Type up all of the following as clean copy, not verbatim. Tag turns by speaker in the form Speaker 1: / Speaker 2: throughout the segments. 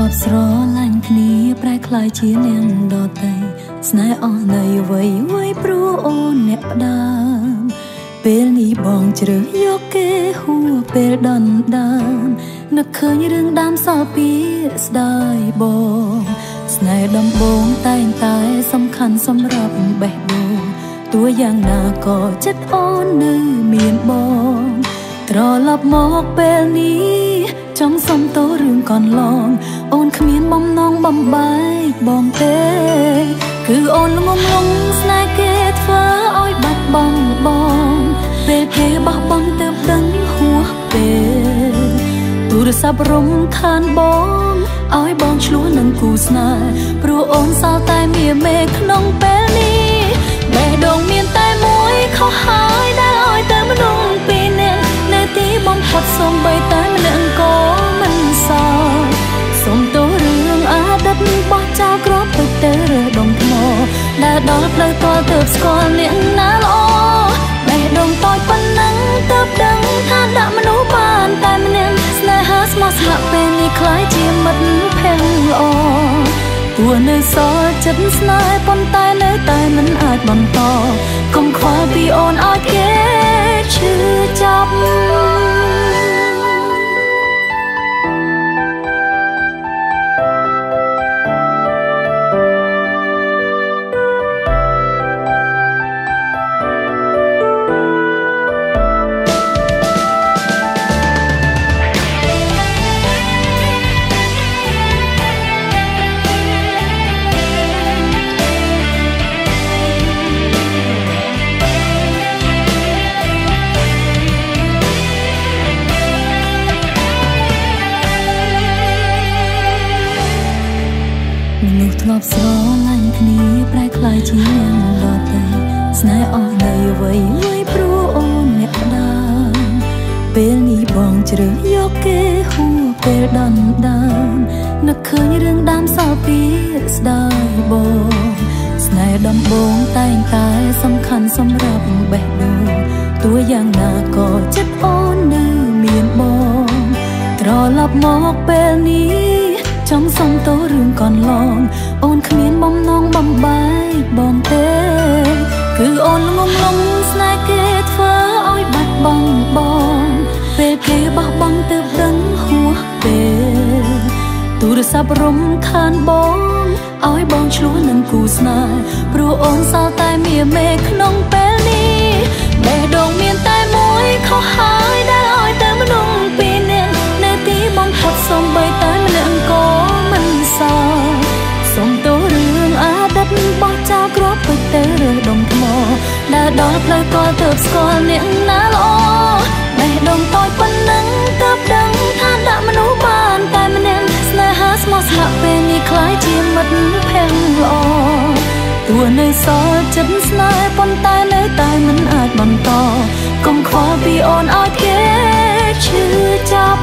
Speaker 1: ប់ស្រឡាញ់គ្នាប្រែคล้ายជានាងដតីស្នេហ៍អស់នៃវ័យព្រោះអូនអ្នកផ្ដាំពេលនេះបងជ្រើសយកគេហួរពេលដណ្ដើមនឹកឃើញរឿងដើមសល់ពីស្ដាយបងស្នេហ៍ដំបងតែងតែសំខាន់សម្រាប់បេះដូងទោះយ៉ាងណាក៏ចិត្តអូននៅមានបងត្រឡប់មកពេលនេះចង់សុំទោសរឿងកន្លងអូនគ្មានបំណងបំបែកបងទេគឺអូនងងស្នេហ៍គេធ្វើឲ្យបាត់បង់បងពេលគេបោះបង់ទើបដឹងហួសពេលទូរស័ព្ទរំខានបងឲ្យបងឆ្លោះនឹងគូស្នេហ៍ព្រោះអូនសល់តែមាមេក្នុងពេលនេះបេះដូងមានតែមួយខុសហើយដែលឲ្យតែមនុស្សពីរនាក់នៅទីបំផុតសូម្បីតែម្នាក់ក៏មិនសល់សូមទោសរឿងអតីតបោះចោលគ្រាប់ទៅទៅរើដុំថ្មដែលដល់ផ្លូវតទើបស្គាល់អ្នកណាល្អបេះដូងតូចប៉ុណ្ណឹងទើបដឹងថាដាក់មនុស្សបានតែម្នាក់ស្នេហាស្មោះស្ម័គ្រពេលនេះคล้ายជាមិត្តភក្តិល្អទោះនៅសល់ចិត្តស្នេហ៍ប៉ុន្តែនៅតែមិនអាចបន្តកុំខ្វល់ពីអូនឲ្យគេឈឺចាប់មនុស្សធ្លាប់ស្រឡាញ់គ្នាប្រែคล้ายជានាងដតីស្នេហ៍អស់នៃវ័យព្រោះអូនអ្នកផ្ដាំពេលនេះបងជ្រើសយកគេហួរពេលដណ្ដើមនឹកឃើញរឿងដើមសល់ពីស្ដាយបងស្នេហ៍ដំបងតែងតែសំខាន់សម្រាប់បេះដូងទោះយ៉ាងណាក៏ចិត្តអូននៅមានបងត្រឡប់មកពេលនេះចង់សុំទោសរឿងកន្លងអូនគ្មានបំណងបំបែកបងទេគឺអូនងងស្នេហ៍គេធ្វើឲ្យបាត់បង់បងពេលគេបោះបង់ទើបដឹងហួសពេលទូរស័ព្ទរំខានបងឲ្យបងឆ្លោះនឹងគូស្នេហ៍ព្រោះអូនសល់តែមាមេក្នុងពេលនេះបេះដូងមានតែមួយខុសហើយដែលឲ្យតែមនុស្សពីរនាក់នៅទីបំផុតសូម្បីតែម្នាក់ក៏មិនសល់សូមទោសរឿងអតីតបោះចោលគ្រាប់ទៅទៅរើដុំថ្មដែលដល់ផ្លូវក៏ទើបស្គាល់អ្នកណាល្អបេះដូងតូចប៉ុណ្ណឹងទើបដឹងថាដាក់មនុស្សបានតែម្នាក់ស្នេហាស្មោះស្ម័គ្រពេលនេះคล้ายជាមិត្តភក្តិល្អទោះនៅសល់ចិត្តស្នេហ៍ប៉ុន្តែនៅតែមិនអាចបន្តកុំខ្វល់ពីអូនឲ្យគេឈឺចាប់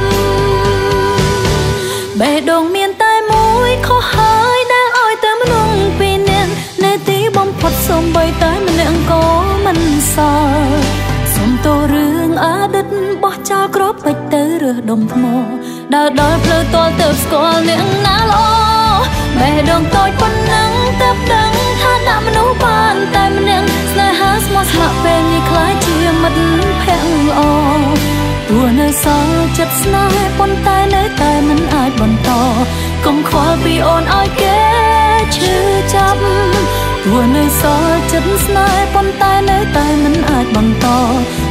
Speaker 1: បេះដូងមានតែមួយខុសហើយដែលឲ្យតែមនុស្សពីរនាក់នៅទីបំផុតសូម្បីតែម្នាក់ក៏មិនសល់សូមទោសរឿងអតីតបោះចោលគ្រាប់ពេជ្រទៅរើសដុំថ្មដើរដល់ផ្លូវតទើបស្គាល់អ្នកណាល្អបេះដូងតូចប៉ុណ្ណឹងទើបដឹងថាដាក់មនុស្សបានតែម្នាក់ស្នេហាស្មោះស្ម័គ្រពេលនេះคล้ายជាមិត្តភក្តិល្អទោះនៅសល់ចិត្តស្នេហ៍ប៉ុន្តែនៅតែមិនអាចបន្តកុំខ្វល់ពីអូនឲ្យគេឈឺចាប់ទោះនៅសល់ចិត្តស្នេហ៍ប៉ុន្តែនៅតែមិនអាចបន្ត